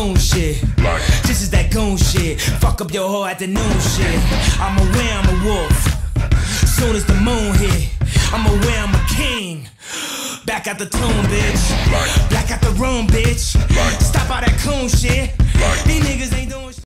coon shit. This is that goon shit. Fuck up your whole afternoon shit. I'm aware I'm a wolf. Soon as the moon hit, I'm aware I'm a king. Back out the tomb, bitch. Back out the room, bitch. Stop all that coon shit. These niggas ain't doing shit.